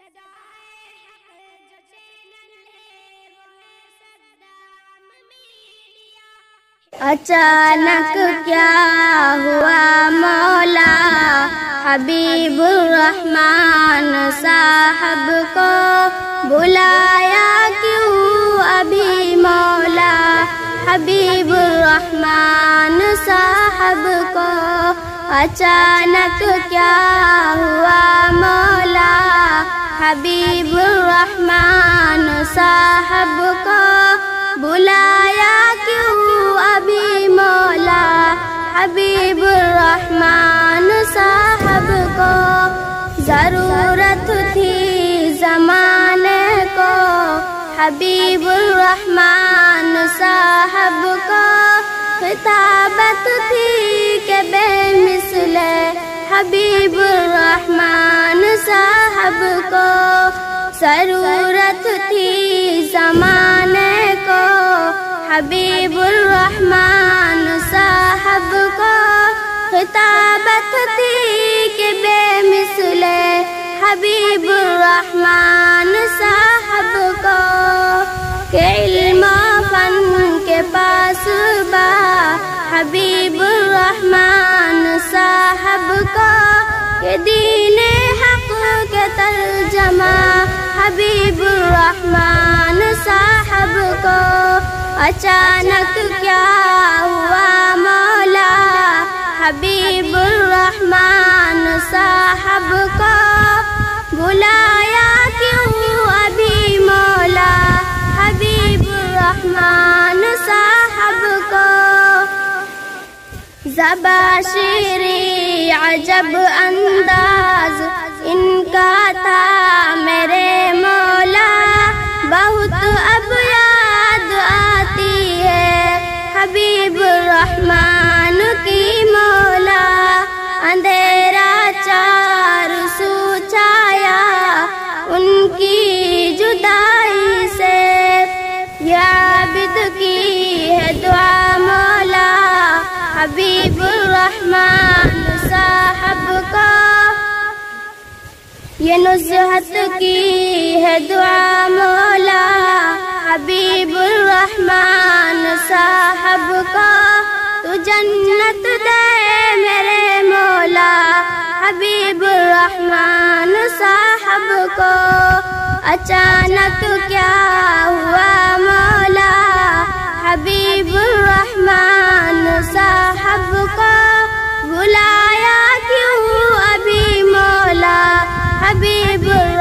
اچانک کیا ہوا مولا حبیب الرحمن صاحب کو بلایا کیوں ابھی مولا حبیب الرحمن صاحب کو اچانک کیا ہوا مولا حبیب الرحمن صاحب کو بلایا کیوں ابھی مولا حبیب الرحمن صاحب کو ضرورت تھی زمانے کو حبیب الرحمن صاحب کو خطابت تھی کہ بے مثل حبیب الرحمن صاحب کو ضرورت تھی زمانے کو حبیب الرحمن صاحب کو خطابت تھی کہ بے مثل حبیب الرحمن صاحب کو کہ علم و فن کے پاس با حبیب الرحمن صاحب کو کہ دین حق کے ترجمہ حبیب الرحمن صاحب کو اچانک کیا ہوا مولا حبیب الرحمن صاحب کو بلایا کیوں ابھی مولا حبیب الرحمن صاحب کو زباں شیریں عجب انداز ان کا تھا میرے مولا بہت اب یاد آتی ہے حبیب الرحمن کی مولا اندھیرا چار سو چھایا ان کی جدائی سے یا عابد کی ہے دعا مولا حبیب الرحمن صاحب کو یہ نصحت کی ہے دعا مولا حبیب الرحمن صاحب کو تو جنت دے میرے مولا حبیب الرحمن صاحب کو اچانک کیا ہوا مولا حبیب الرحمن صاحب کو بلایا کیوں ابھی مولا حبیب